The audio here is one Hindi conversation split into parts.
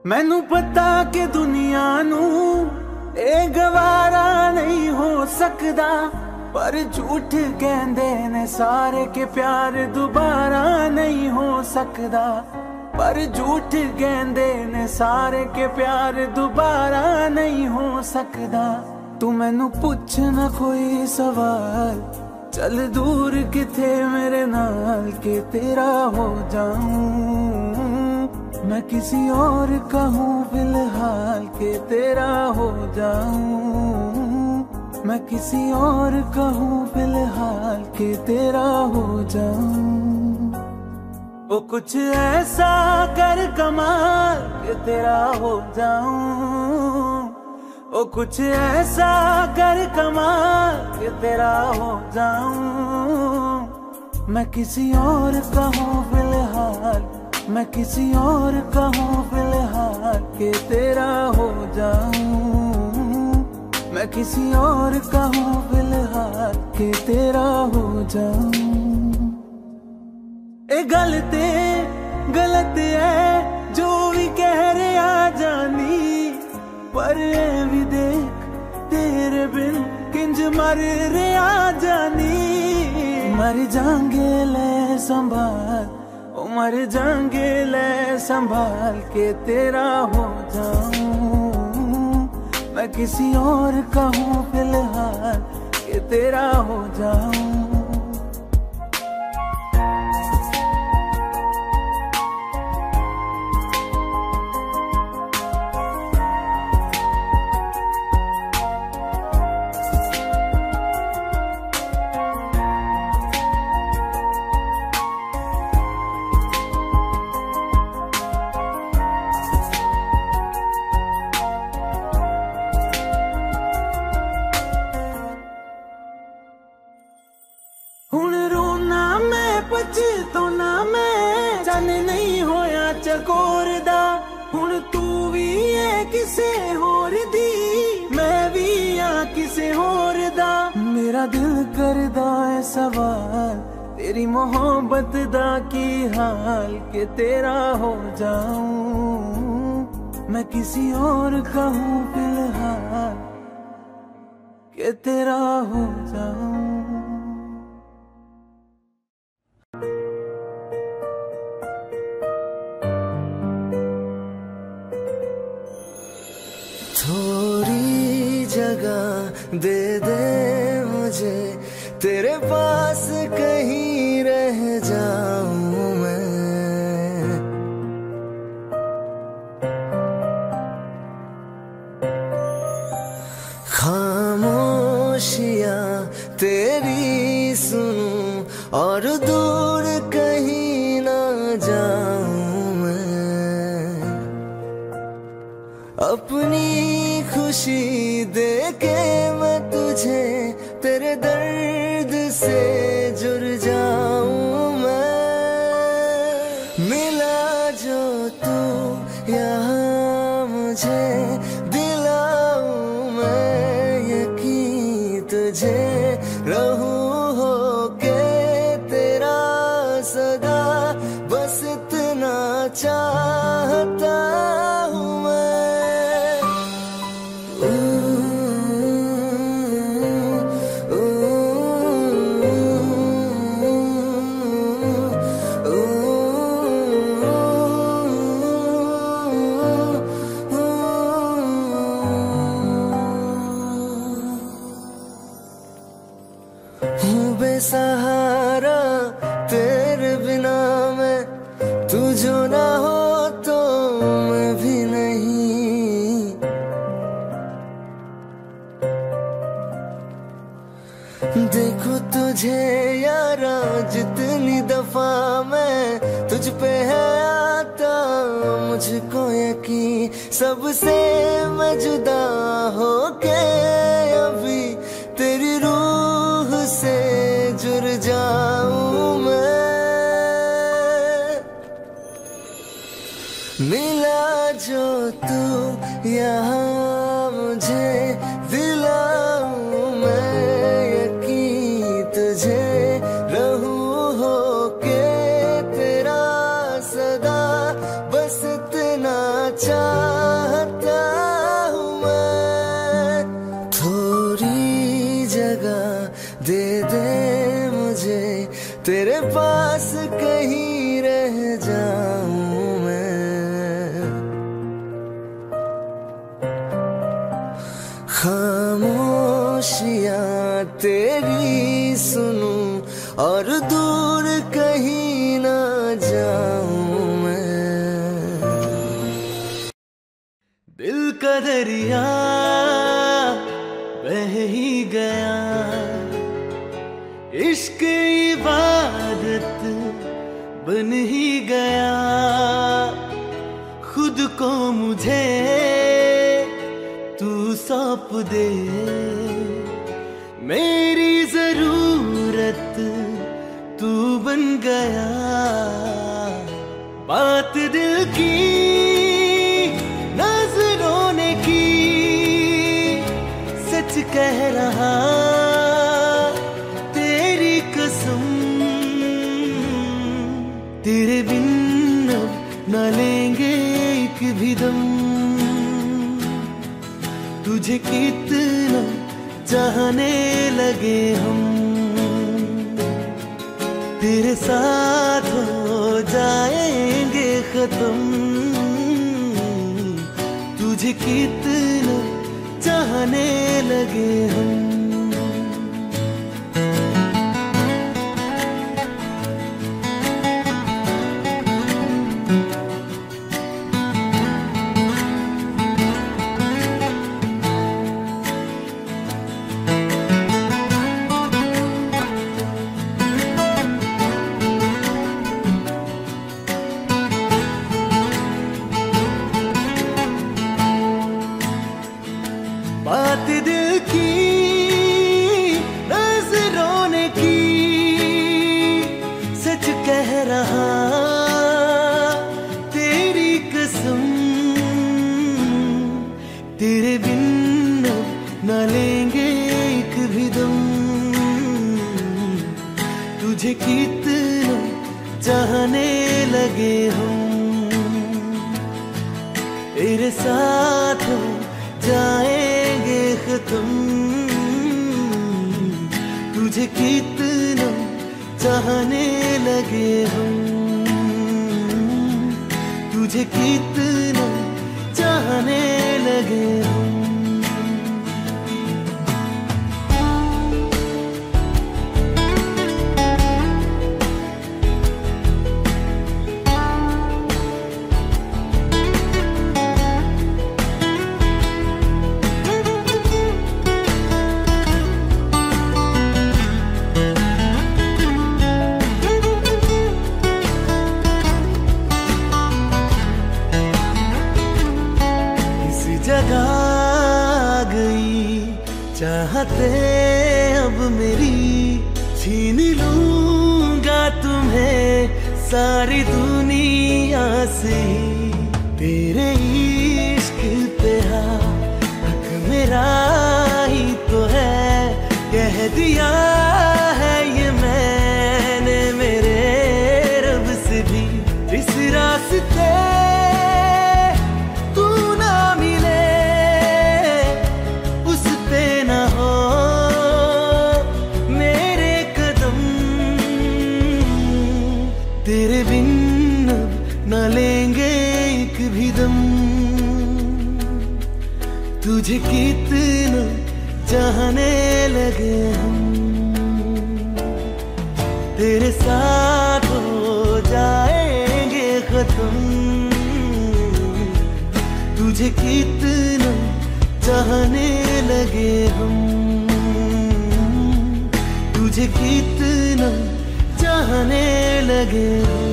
मैनू पता कि दुनिया नू ए गवारा नहीं हो सकदा, पर झूठ कहंदे ने सारे के प्यार दोबारा नहीं हो सकदा। पर झूठ कहंदे ने सारे के प्यार दोबारा नहीं हो सकदा। तू मैनू पुछ ना कोई सवाल, चल दूर किथे मेरे नाल के तेरा हो जाऊं। मैं किसी और का हूँ फिलहाल के तेरा हो जाऊं। मैं किसी और का हूँ फिलहाल के तेरा हो जाऊं। वो कुछ ऐसा कर कमाल के तेरा हो जाऊं। वो कुछ ऐसा कर कमाल के तेरा हो जाऊं। मैं किसी और का हूँ फिलहाल, मैं किसी और का हूँ फिलहाल के तेरा हो जाऊं। मैं किसी और का हूँ फिलहाल के तेरा हो जाऊं। ए गलत है जो भी कह रहे आ जानी, पर ए भी देख तेरे बिन किंज मर रहे आ जानी। मर जाएंगे ले संभाल, ओ मर जाएंगे ले संभाल के तेरा हो जाऊं। मैं किसी और का हूँ फिलहाल के तेरा हो जाऊं। हुण रोना मैं पछताना मैं, चन नहीं होया चकोर दा। हुण तू भी है किसे होर दी, मैं भी आ किसे होर दा। मेरा दिल करदा है सवाल, तेरी मोहब्बत दा की हाल के तेरा हो जाऊं। मैं किसी और का हूँ फिलहाल के तेरा हो जाऊं। थोड़ी जगह दे दे मुझे, तेरे पास कहीं रह जाऊं मैं। खामोशियां तेरी सुनूं और दूर कहीं ना जाऊं मैं। अपनी खुशी देके मैं तुझे तेरे दर्द से जुड़ जाऊं मैं। मिला जो तू यहाँ मुझे दिलाऊं मैं यकीन तुझे। रहूं होके तेरा सदा, बस इतना चाहता हूँ मैं। हूँ बेसहारा तेरे बिना मैं, तू जो ना हो तो मैं भी नहीं। देखो तुझे यारा जितनी दफा मैं तुझ पे है आता, मुझको यकीन सबसे मैं जुदा होके अभी तेरी रूह से जुड़ जाऊं मैं। मिला जो तू यहाँ मुझे दिलाऊं मैं यकीन तुझे। रहूं होके तेरा सदा, बस इतना चाह मुझे तेरे पास कहीं रह जाऊं मैं। खामोशियां तेरी सुनूं और दूर कहीं ना जाऊं मैं। दिल का दरिया बह ही गया, इश्क इबादत बन ही गया। खुद को मुझे तू सौंप दे, मेरी जरूरत तू बन गया। बात दिल की नजरों ने की, सच कह रहा तेरी कसम। तेरे बिन अब न लेंगे एक भी दम। तुझे कितना चाहने लगे हम, तेरे साथ हो जाएंगे खत्म। तुझे कितना चाहने लगे हम। बात दिल की नजरों ने की, सच कह रहा तेरी कसम। तेरे बिन अब न लेंगे एक भी दम। तुझे कितना चाहने लगे हम, तेरे साथ जाएंगे खत्म। तुझे कितना चाहने लगे हम, तुझे कितना चाहने लगे हम। जगा गई चाहते अब मेरी, छीन लूंगा तुम्हें सारी दुनिया से। तेरे इश्क पे हक मेरा ही तो है, कह दिया है ये मैंने मेरे रब से भी। इस रास्ते तेरे बिन अब न लेंगे एक भी दम। तुझे कितना चाहने लगे हम, तेरे साथ हो जाएंगे खत्म। तुझे कितना चाहने लगे हम, तुझे कितना चाहने लगे हम।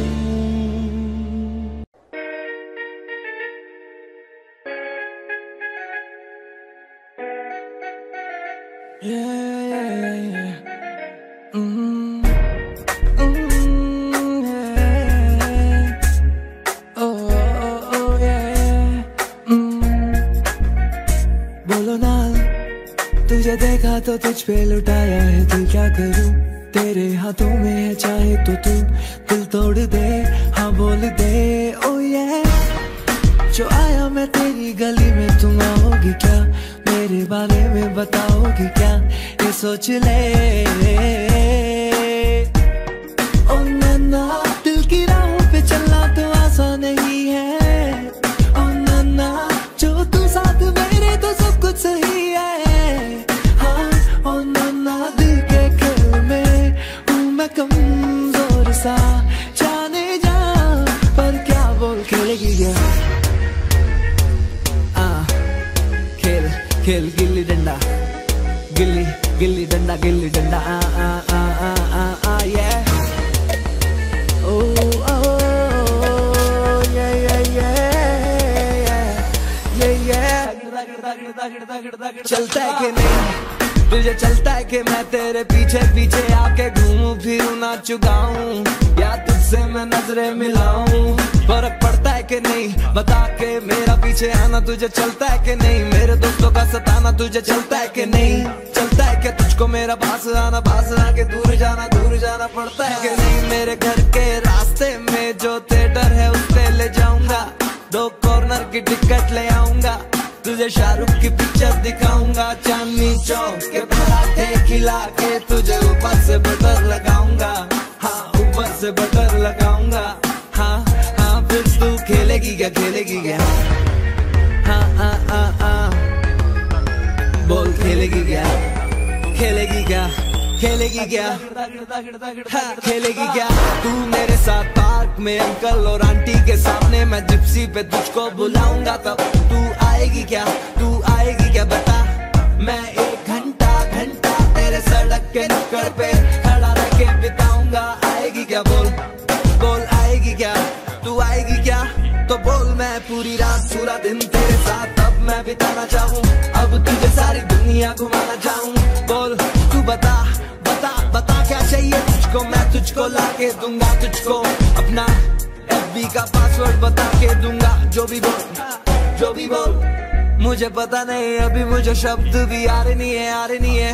बोलो ना, तुझे देखा तो तुझ पे लुटाया है दिल, क्या करूं? तेरे हाथों में है चाहे तो तू दिल तोड़ दे, हाँ बोल दे ओ ये। जो आया मैं तेरी गली में तुम आओगी क्या? मेरे बारे में बताओगी क्या? के सोच ले। ओ नन्ना दिल की राहों पे चलना तो आसान नहीं है। ओ नन्ना जो तू साथ मेरे तो सब कुछ सही है। हाँ ओ नन्ना दिल के खेल में हूँ मैं कमजोर सा, जाने जा पर क्या बोल खेलेगी क्या। खेल खेल गिल्ली डंडा, गिल्ली गिल्ली डंडा, गिल्ली डंडा yeah। चलता है कि नहीं तुझे, चलता है कि मैं तेरे पीछे पीछे आके घूमूं फिरूं नाचूं गाऊं, या तुझसे मैं नजरें मिलाऊं। फर्क पड़ता है कि नहीं बता के मेरा पीछे आना तुझे चलता है कि नहीं। मेरे दोस्तों का सताना तुझे चलता है कि नहीं। चलता है कि तुझको मेरा पास आके दूर जाना पड़ता है कि नहीं। मेरे घर के रास्ते में जो थिएटर है उस पे ले जाऊंगा, 2 कॉर्नर की टिकट ले आऊंगा, तुझे शाहरुख की पिक्चर दिखाऊंगा, चांदनी चौक के पराठे खिला के तुझे ऊपर से बटर लगाऊंगा। हाँ ऊपर से बटर लगाऊंगा। हाँ हाँ फिर तू खेलेगी क्या, खेलेगी क्या। हाँ बोल खेलेगी क्या, खेलेगी क्या, खेलेगी क्या। हाँ खेलेगी क्या। तू मेरे साथ पार्क में अंकल और आंटी के सामने मैं जिप्सी पे तुझको बुलाऊंगा, तब तू आएगी क्या, तू आएगी क्या बता। मैं 1 घंटा तेरे सड़क के नुक्कड़ पे खड़ा रह के बिताऊंगा। आएगी क्या बोल, बोल आएगी क्या, तू आएगी क्या। तो बोल मैं पूरी रात पूरा दिन तेरे साथ अब मैं बिताना चाहूँ, अब तुझे सारी दुनिया घुमाना चाहूँ। बोल तू बता बता क्या चाहिए तुझको, मैं तुझको ला के दूंगा, तुझको अपना FB का पासवर्ड बता के दूंगा। जो भी बोल मुझे पता नहीं, अभी मुझे शब्द भी आ रहे नहीं है।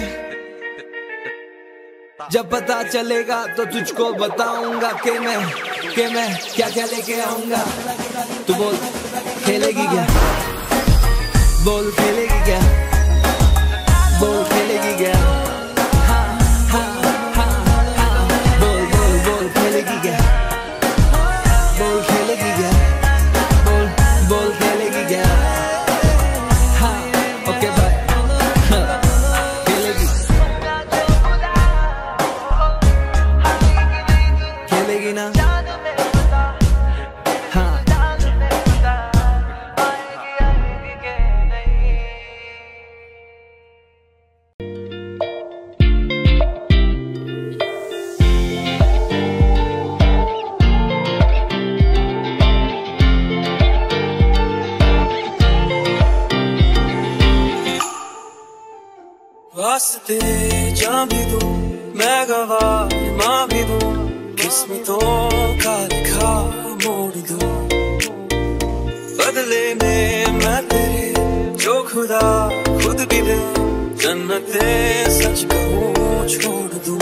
जब पता चलेगा तो तुझको बताऊंगा कि मैं क्या क्या लेके आऊंगा। तू बोल खेलेगी क्या, बोल खेलेगी क्या, बोल खेलेगी क्या। बोल खेलेगी क्या, बोल खेलेगी क्या, बोल खेलेगी क्या। हाँ ओके बाय। खेलेगी खेलेगी ना। हाँ वास्ते जान भी दूं मैं गवाह माँ भी दूं, किस्मतों का लिखा मोड़ दूं। बदले में मैं तेरे जो खुदा खुद भी दे, जन्नते सच कहूँ छोड़ दूं।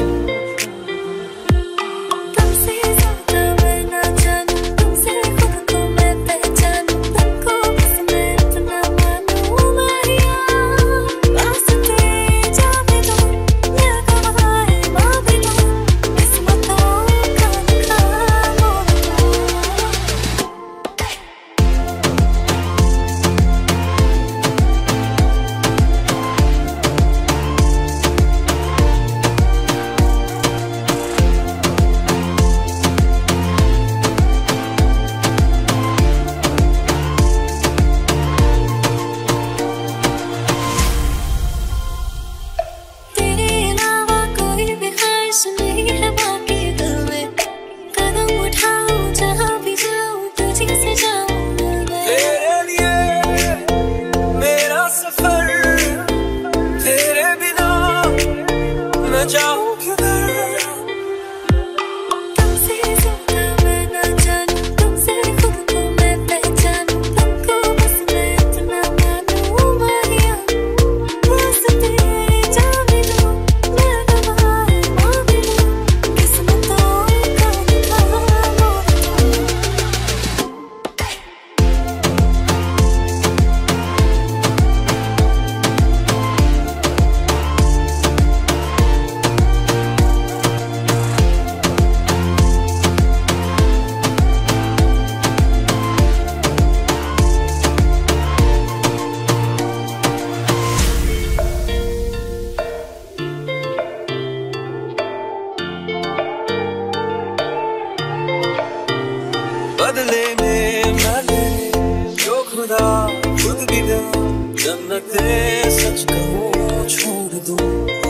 जन्नतें सच कहूँ छोड़ दूँ।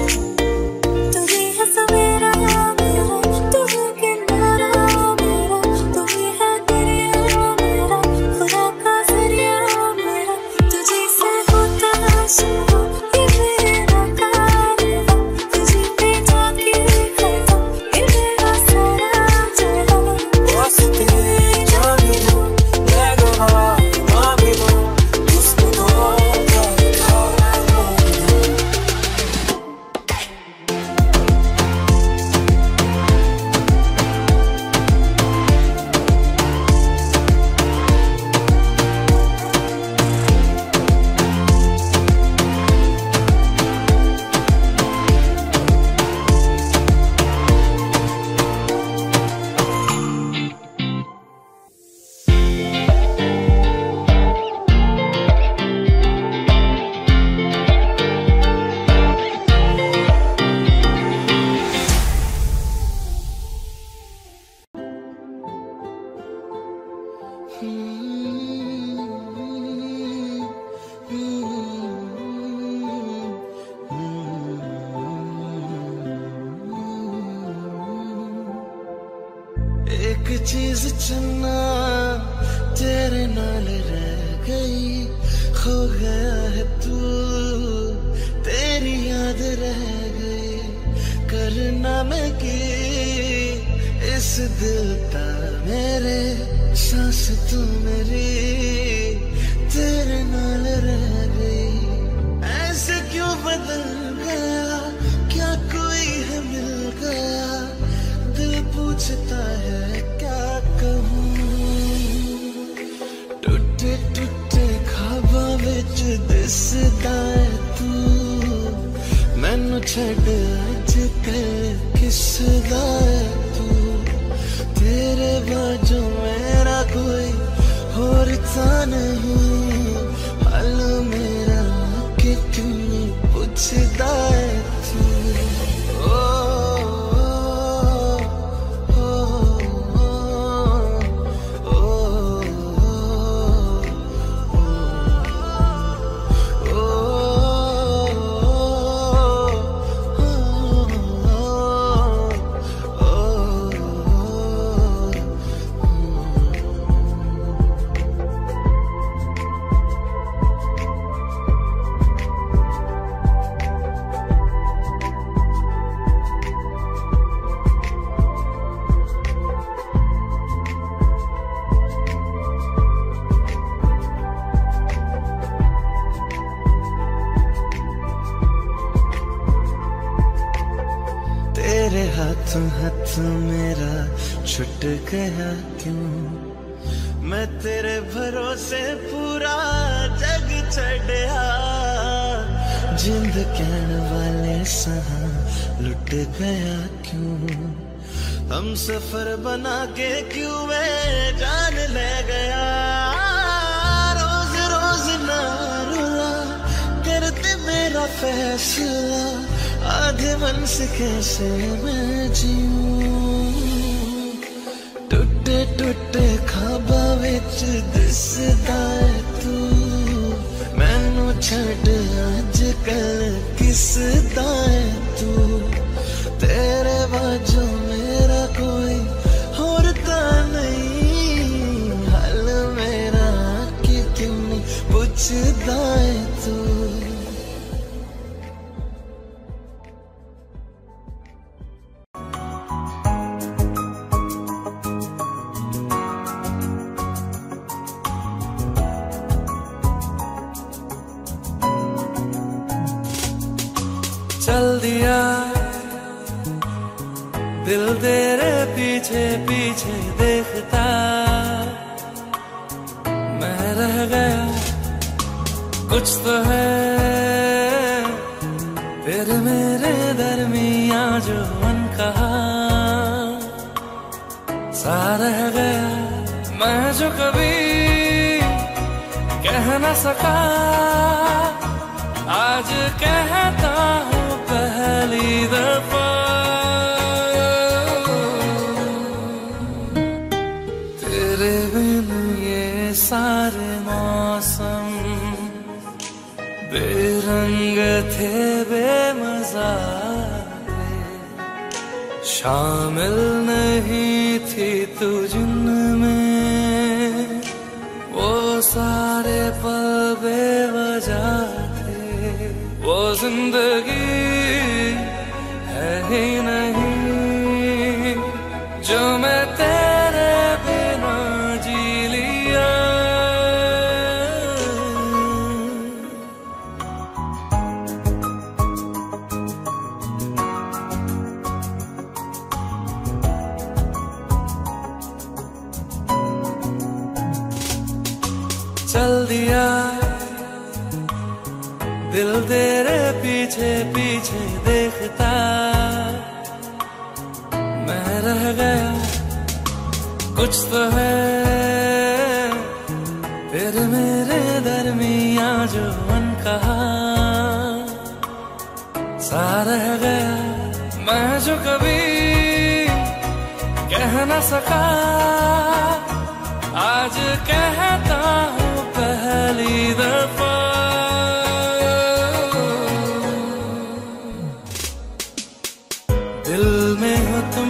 एक चीज चन्ना तेरे नाल रह गई, खो गया है तू, तेरी याद रह गई। करना मैं की इस दिल दा मेरे, सांस तू मेरी तेरे नाल रह गई। ऐसे क्यों बदल गया, क्या कोई है मिल गया, दिल पूछता है क्या कहूँ। टूटे टूटे ख्वाबां विच दिसदा है तू, मैनू छड्ड अज कल किसदा है तू। तेरे बाजू मेरा कोई होर ता नहीं, हाल मेरा कि क्यों पूछदा है तू। तेरे हाथों हाथ मेरा छुट गया क्यों, मैं तेरे भरोसे पूरा जग छड़िया। जिंद कहण वाले सहा लुट गया क्यों, हम सफर बना के क्यों वे जान ले गया। रोज रोज ना रुला करते मेरा फैसला, आधे मन से कैसे मैं जीऊं। टूटे टूटे ख्वाबां विच दिसदा है तू, मैनू छड्ड अज कल किसदा है तू। तेरे बाजू मेरा कोई होर ता नहीं, हाल मेरा कि क्यों नहीं पुछदा है तू। चल दिया दिल तेरे पीछे पीछे देखता, मैं रह गया कुछ तो है तेरे मेरे दरमियां जो अनकहा सा रह गया। मैं जो कभी कह न सका आज कहता हूँ पहली दफा। तेरे बिन ये सारे मौसम रंग थे बेमज़ा शामिल नहीं थी तू जिनमें, वो सारे पल बेवजह थे, वो जिंदगी है ही नहीं जो मैं तेरे बिना जी लिया। चल दिया दिल तेरे पीछे पीछे देखता, मैं रह गया कुछ तो है तेरे मेरे दरमिया जो अनकहा सा रह गया, मैं जो कभी कह न सका आज कहता हूँ पहली दफा। दिल में हो तुम,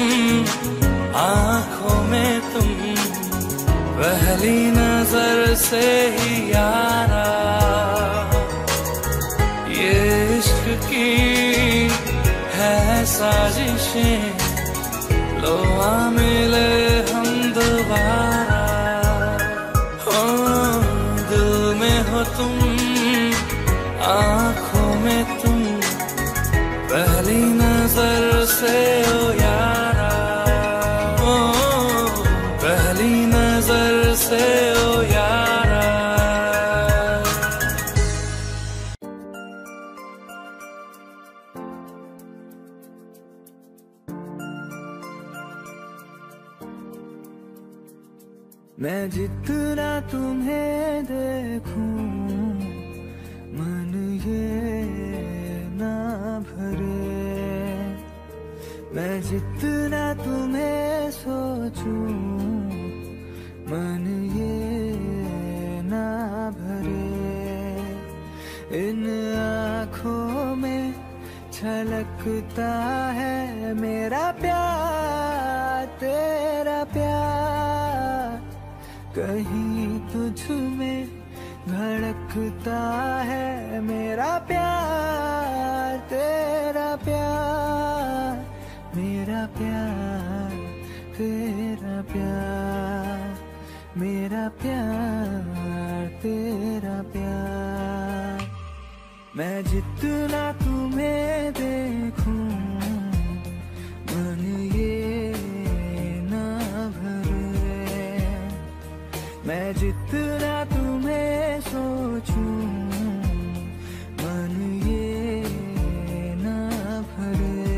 आँखों में तुम, पहली नजर से ही यारा, ये इश्क की है साजिशें, लो आ मिले हम दोबारा। हो दिल में हो तुम, आँखों में तुम, पहली नजर से ओ यारा, ओ पहली नजर से ओ यारा। मैं जितना तुम्हें देखूं मन ये ना भरे, मैं जितना तुम्हें सोचूं मन ये ना भरे, इन आँखों में छलकता है मेरा प्यार तेरा प्यार, कहीं तुझ में धड़कता है मेरा प्यार तेरा प्यार, मेरा प्यार तेरा प्यार, मेरा प्यार तेरा प्यार। मैं जितना तुम्हें देखूं मन ये ना भरे, मैं जितना तुम्हें सोचूं मन ये ना भरे।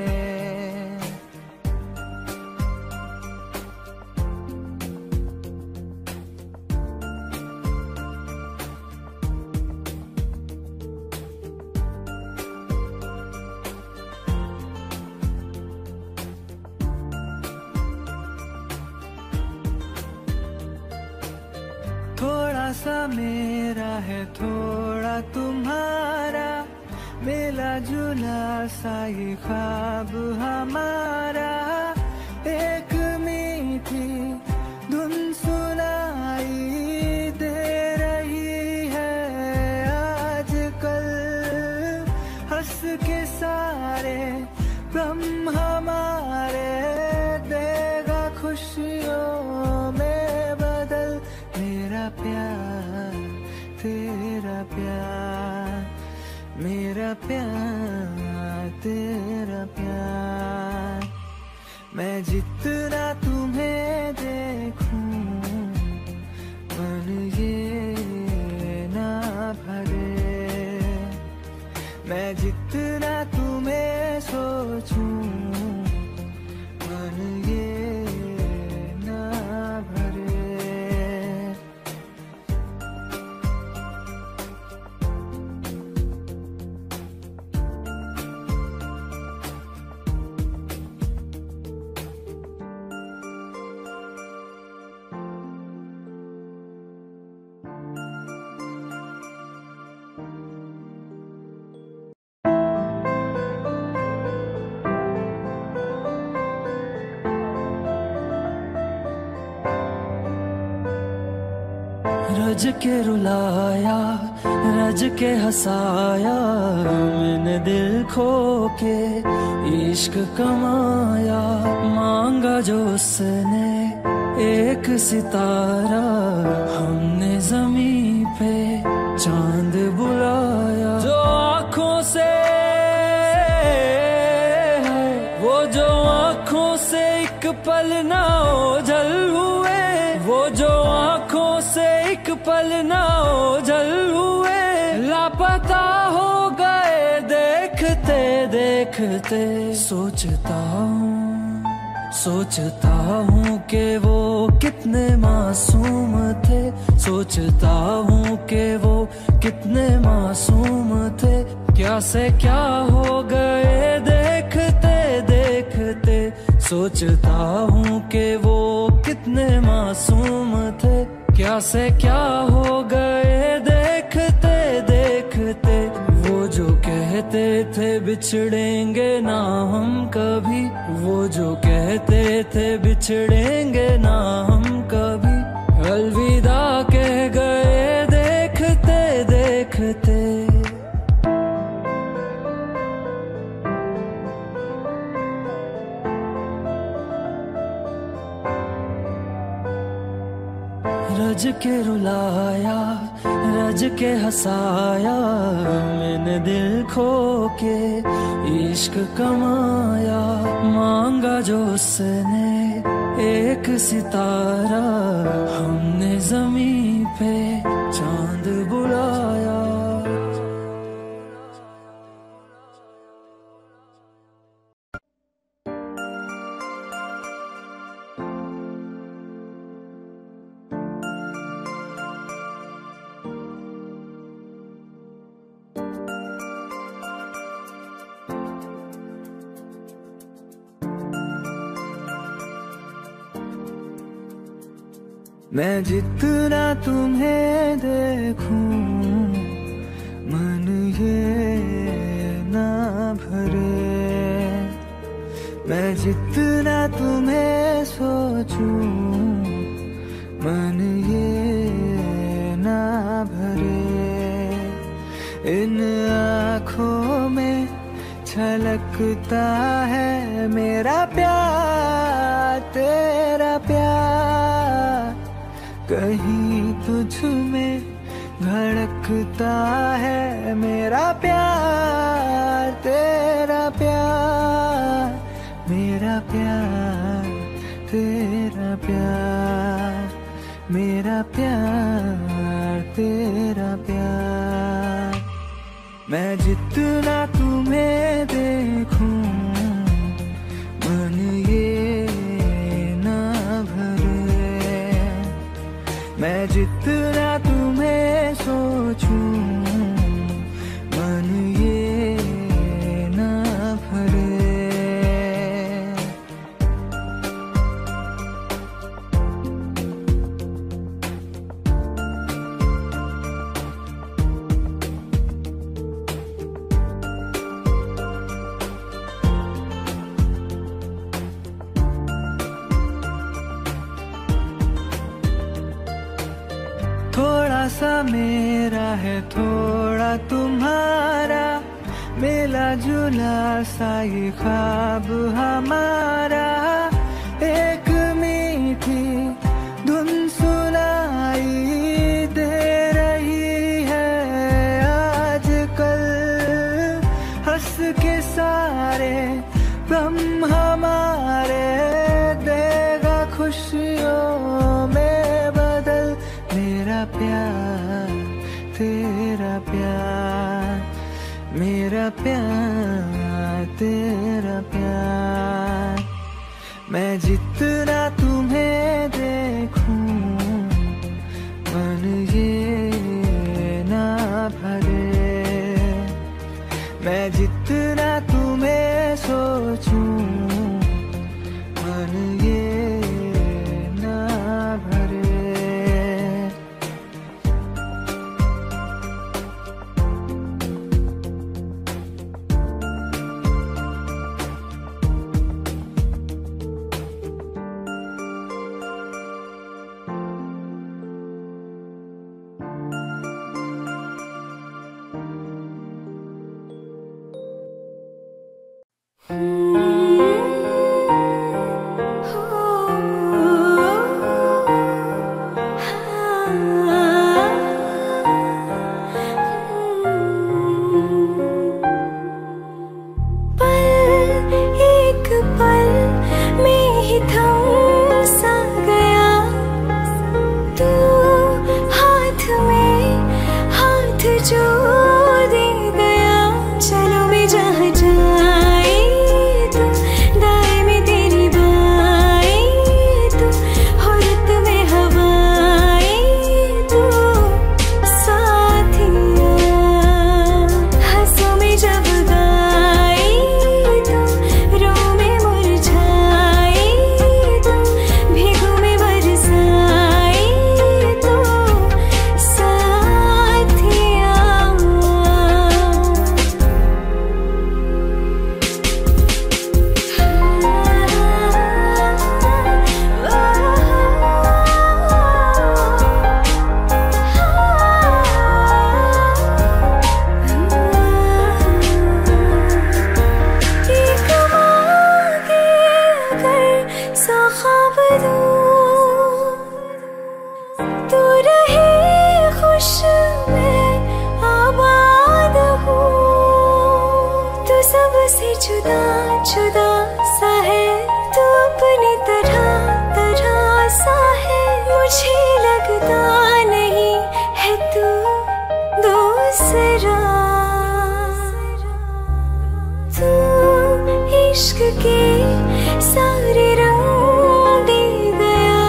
थोड़ा सा मेरा है थोड़ा तुम्हारा, मिला जुला सा ये ख्वाब हमारा, एक मीठी धुन सुनाई दे रही है आजकल, हंस के सारे गम हमारे देगा खुशियों में बदल, मेरा प्यार तेरा प्यार, मेरा प्यार तेरा प्यार। मैं जितना तुम्हें देखूं मन ये ना भरे, मैं जितना तुम्हें सोचूं मन ये ना भरे। रज के रुलाया, रज के हंसाया, मैंने दिल खो के इश्क कमाया। मांगा जो उसने एक सितारा, हमने जमीन पे चांद बुलाया। जो आँखों से वो जो आँखों से एक पल ना ओझल हुए, वो जो आँखों से एक पल ना ओझल हुए, लापता हो गए देखते देखते। सोचता हूँ कि वो कितने मासूम थे, सोचता हूँ कि वो कितने मासूम थे। क्या से क्या हो गए देखते देखते। सोचता हूँ कि वो कितने मासूम थे, क्या से क्या हो गए देखते देखते। वो जो कहते थे बिछड़ेंगे ना हम कभी, वो जो कहते थे बिछड़ेंगे ना हम कभी, अलविदा कह गए देखते देखते। रज के रुलाया, रज के हंसाया, मैंने दिल खो के इश्क कमाया। मांगा जो उसने एक सितारा, हमने जमीन पे चांद बुलाया। मैं जितना तुम्हें देखूं, मन ये ना भरे। मैं जितना तुम्हें सोचूं, मन ये ना भरे। इन आँखों में छलकता है मेरा प्यार, तेरा प्यार। कहीं तुझ में धड़कता है मेरा प्यार, तेरा प्यार। मेरा प्यार, तेरा प्यार, मेरा प्यार, तेरा प्यार। मैं जितना तुम्हें देखूं, मन ये ना भरे। मैं जितना तुम्हें सोचूं, मन ये ना भरे। थोड़ा सा मेरा है, थोड़ा तुम्हारा, मिला जुला सा ये ख्वाब हमारा। एक मीठी धुन सुनाई दे रही है आजकल, हंस के सारे गम हमारे देगा खुशियों में बदल। मेरा प्यार, तेरा प्यार, मेरा प्यार, तेरा प्यार। मैं जितना तुम्हें देखूं, मन ये ना भरे। मैं जितना तुम्हें सोचूं, मन ये ना भरे। जुदा नहीं है तू दूसरा। तू इश्क के सारे रंग दे गया,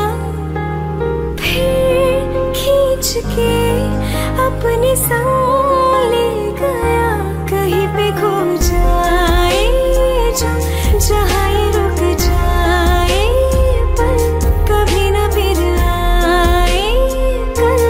फिर खींच के अपने संग ले गया। कहीं पे खो जाए जो जहाँ ये रुक जाए, पर कभी न फिर आए कल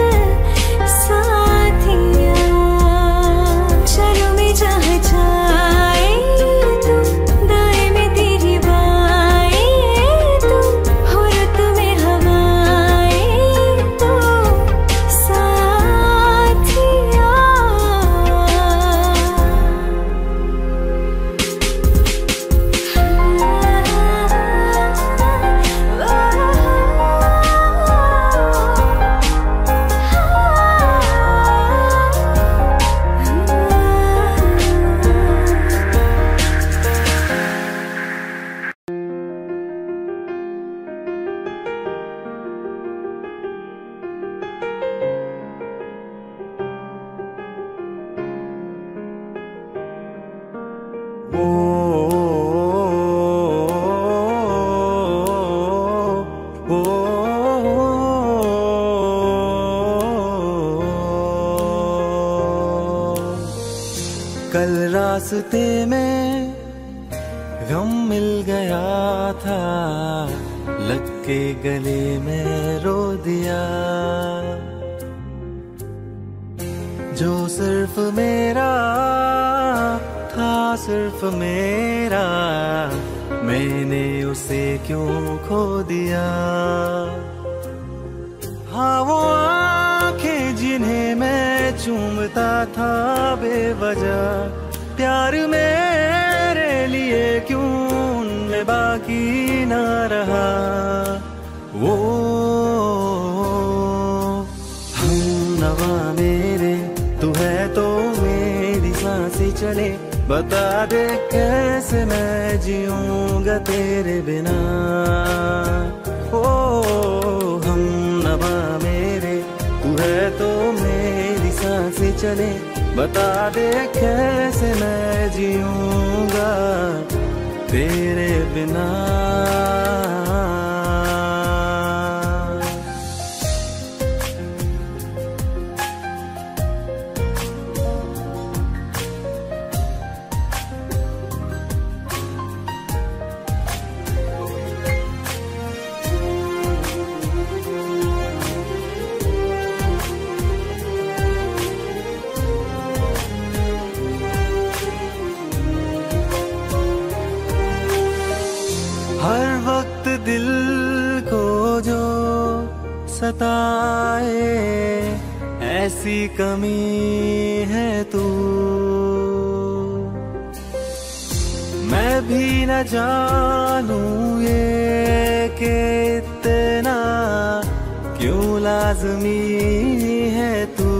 साथिया। चलो मैं जहाँ जाए तू, दाएं में तेरी बाएं तू, हो रुत में हवाएं तू साथिया। कल रास्ते में गम मिल गया था, लग के गले में रो दिया। जो सिर्फ मेरा था, सिर्फ मेरा, मैंने उसे क्यों खो दिया। हाँ वो आंखें जिन्हें मैं चूमता था बेवजह, प्यार मेरे लिए क्यों उनमें बाकी ना रहा। वो हम नवा मेरे, तू है तो मेरी सांसें चले। बता दे कैसे मैं जीऊंगा तेरे बिना। ओ हम नवा मेरे, तू है तो मेरी सांसें चले। बता दे कैसे मैं जीऊंगा तेरे बिना। हर वक्त दिल को जो सताए, ऐसी कमी है तू। मैं भी न जानूं ये कि इतना क्यों लाज़मी है तू।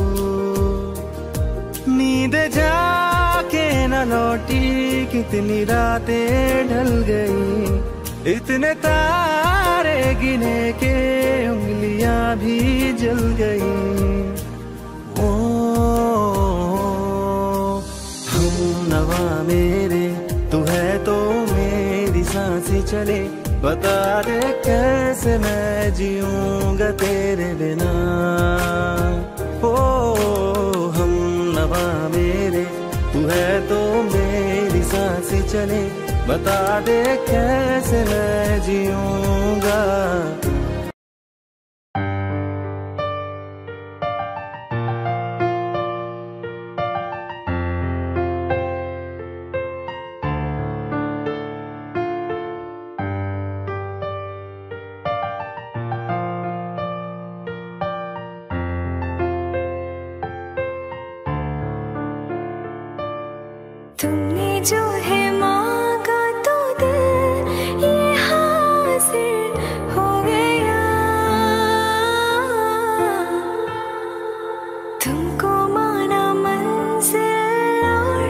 नींद जाके न लौटी, कितनी रातें ढल गई। इतने तारे गिने के उंगलियां भी जल गई। ओ हम नवा मेरे, तू है तो मेरी सांसें चले। बता दे कैसे मैं जीऊंगा तेरे बिना। ओ हम नवा मेरे, तू है तो मेरी सांसें चले। बता दे कैसे मैं जीऊंगा। तुमने जो है मांगा तो दिल ये हासिल हो गया। तुमको माना मंजिल और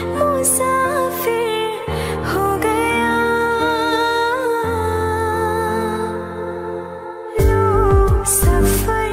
मुसाफिर हो गया। लो सफर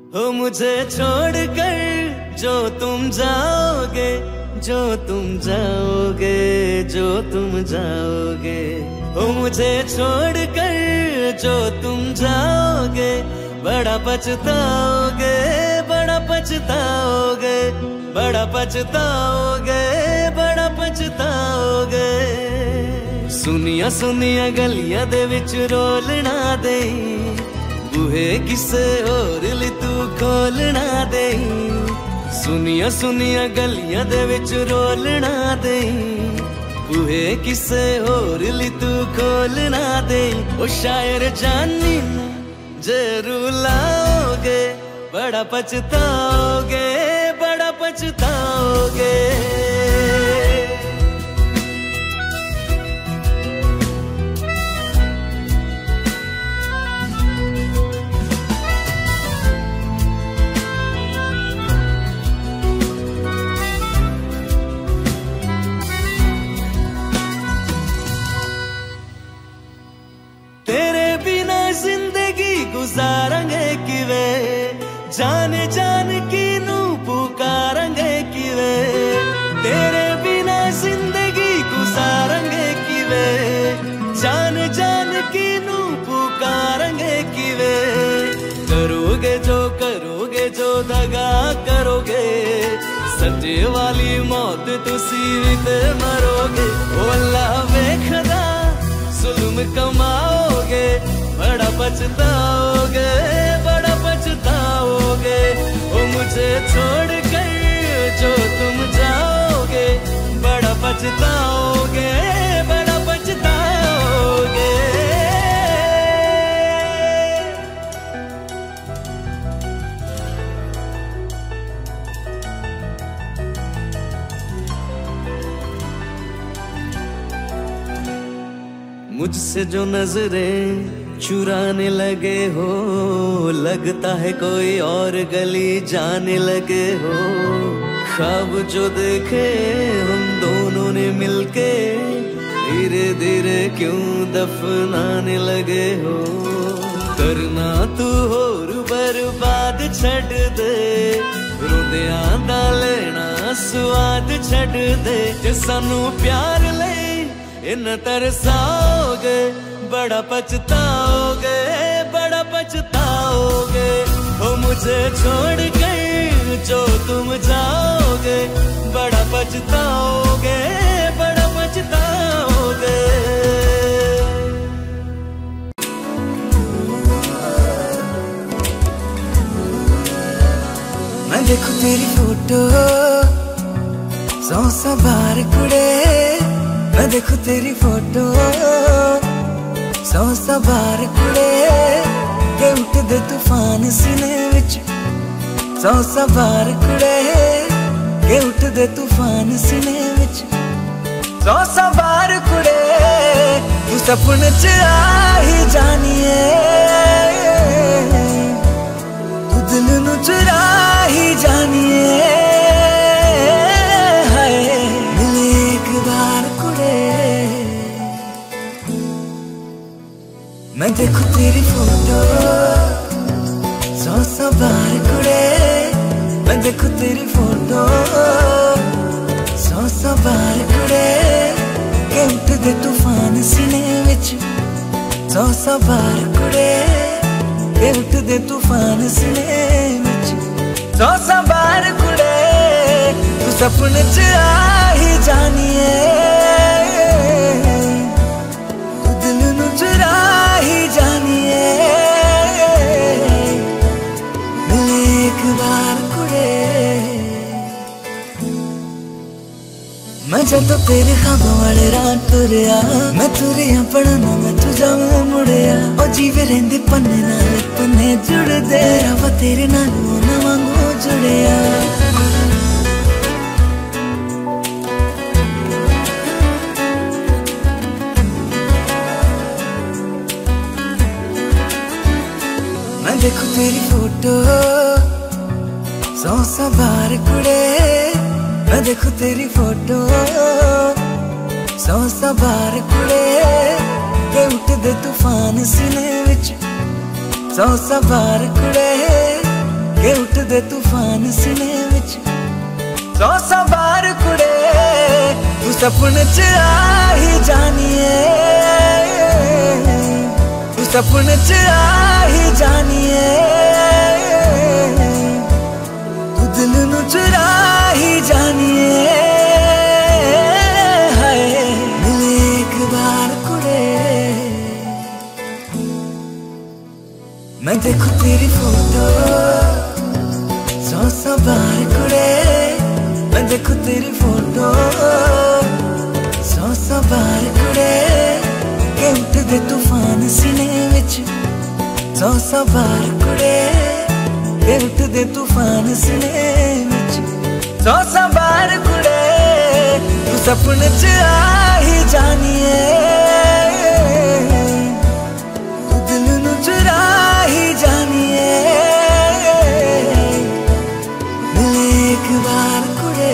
हो मुझे छोड़कर जो तुम जाओगे, जो तुम जाओगे, जो तुम जाओगे, हो मुझे छोड़कर जो तुम जाओगे, बड़ा पछताओगे, बड़ा पछताओगे, बड़ा पछताओगे, बड़ा पछताओगे। सुनिया सुनिया गलियां दे विच रोलना दे, बूहे किसे होर ली तू खोलना दे। सुनिया सुनिया गलियां दे विच रोलना दे, बूहे किसे होर ली तू खोलना दे। ओ शायर जानी जरूर लाओगे, बड़ा पछताओगे, बड़ा पछताओगे। गुजारेंगे किवे जान जान की नू पुकारेंगे किवे, तेरे बिना जिंदगी गुजारेंगे किवे जान जान की नू पुकारेंगे किवे। करोगे जो दगा करोगे, सजे वाली मौत तुसी भी ते मरोगे। ओ अल्लाह वेखदा जुल्म कमाओगे, बड़ा पछताओगे, बड़ा पछताओगे। ओ मुझे छोड़ कर जो तुम जाओगे, बड़ा पछताओगे, बड़ा पछताओगे। मुझसे जो नजरें चुराने लगे हो, लगता है कोई और गली जाने लगे हो। ख्वाब जो देखे हम दोनों ने मिलके, धीरे धीरे क्यों दफनाने लगे हो। करना तू होर बर्बाद छड़ दे, रोंदियां दा लेना स्वाद छड़ दे। जे सानू प्यार ले इन तरसाओगे, बड़ा पछताओगे, बड़ा पछताओगे। हो मुझे छोड़ कर जो तुम जाओगे, बड़ा पछताओगे, बड़ा पछताओगे। मैं देखूं तेरी फोटो 100 बार कुड़े, मैं देखूं तेरी फोटो 100 बार कुड़े, के उठदे तूफान सीने विच 100 बार कुड़े, के उठदे तूफान सीने विच 100 बार कुड़े। तू सपने च आ ही जानिए, तू दिल नू चुरा ही जानिए। हाय मिले एक बार कुड़े, मैं देखूं तेरी फोटो 100 बार कुड़े, मैं देखूं तेरी फोटो 100 बार कुड़े, के उठदे तूफान सीने विच 100 बार कुड़े, के उठदे तूफान सीने विच 100 बार कुड़े। तू सपने च आ ही जानिए, तू दिल नू चुरा ही जानिए। मिले एक बार कुड़े, मैं जदों तेरे ख्वाबों वाले राह तुरिया, मैं तुरिया पढ़ना मैं तू जाऊं मुड़िया। ओ जीवे रहिंदे पन्ने नाल पन्ने जुड़दे, रब तेरे नाल ना वांगू जुड़िया। मैं देखूं तेरी फोटो 100 बार कुड़े, मैं देखूं तेरी फोटो 100 बार कुड़े, के उठदे तूफान सीने विच 100 बार कुड़े, के उठदे तूफान सीने विच। 100 बार कुड़े तू सपने च आ ही जानिए, तू सपने च आ ही जानिए, तू दिल नू चुरा ही जानिए। हाय मिले एक बार कुड़े, मैं देखूं तेरी फोटो 100 बार कुड़े, मैं देखूं तेरी फोटो 100 बार कुड़े, के उठदे तूफान सीने विच। 100 बार कुड़े, के उठदे तूफान सीने विच। 100 बार कुड़े तू सपने च आ ही जानिए, तू दिल नू चुरा ही जानिए। मिले एक बार कुड़े,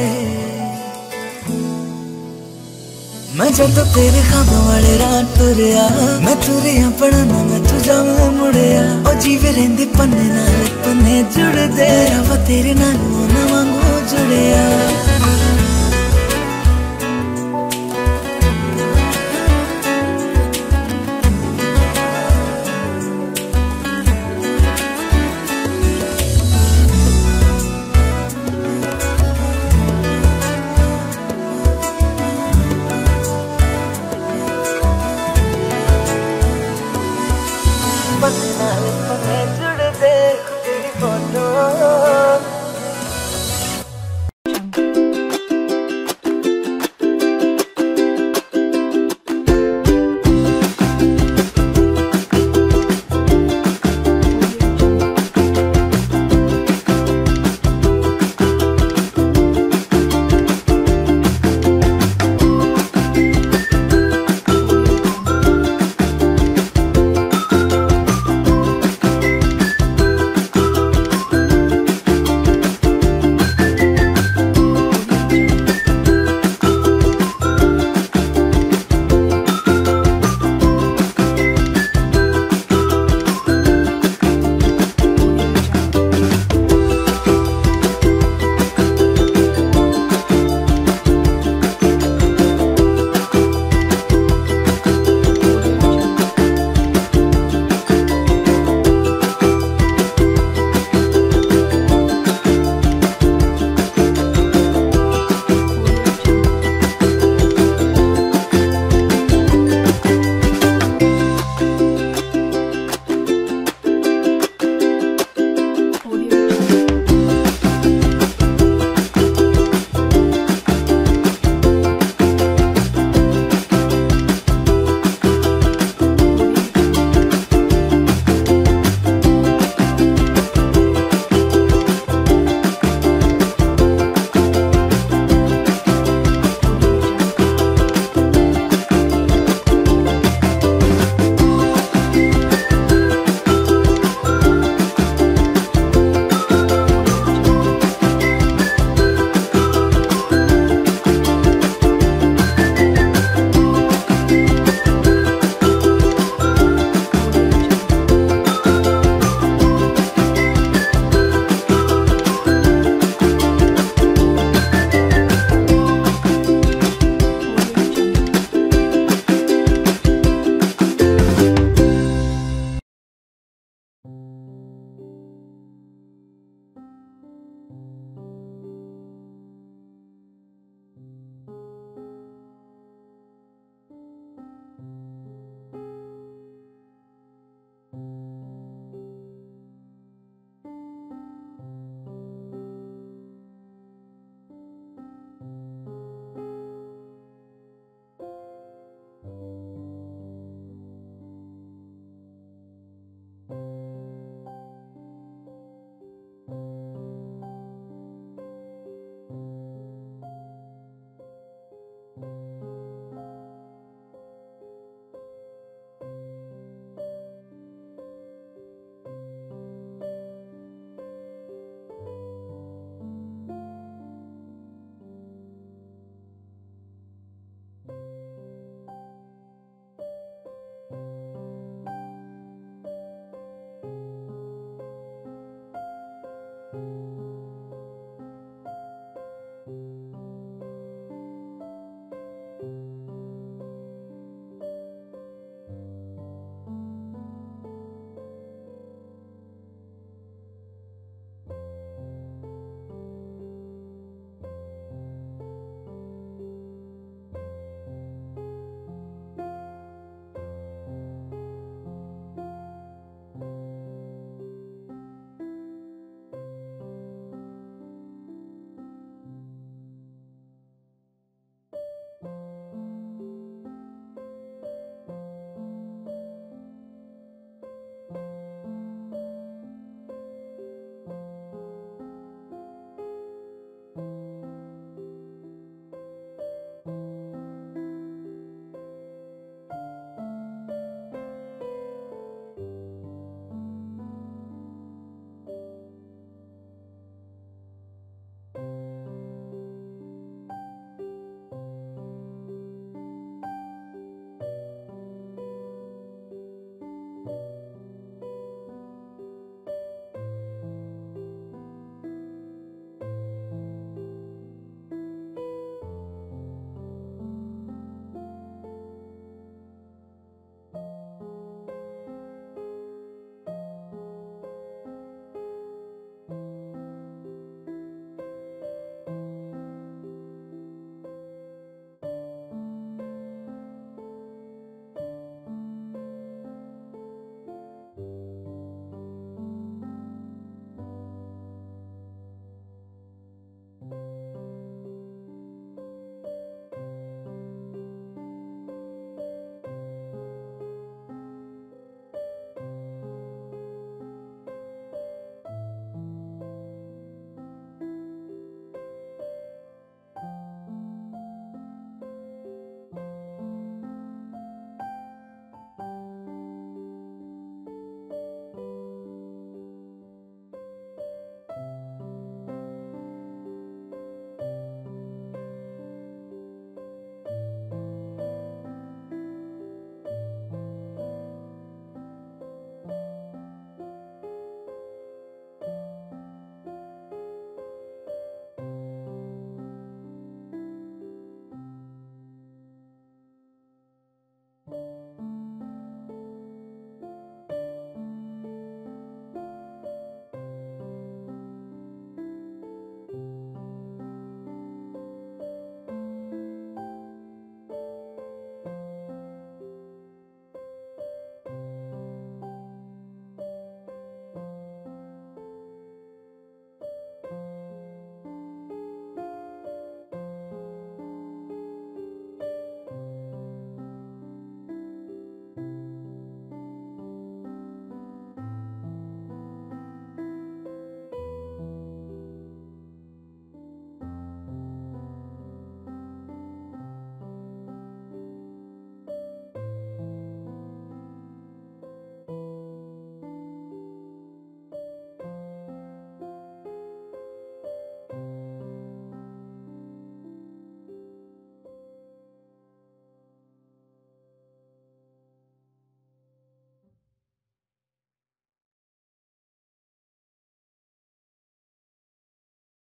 मैं जदों तेरे ख्वाबों वाले रात तुरिया, मैं तुरिया पढ़ना मैं तू जावे मुड़िया। ओ जीवे रहिंदे पन्ने नाल पन्ने जुड़दे, रवा तेरे नाल ना वांगू जुड़िया। पन्ने नाल पन्ने जुड़दे।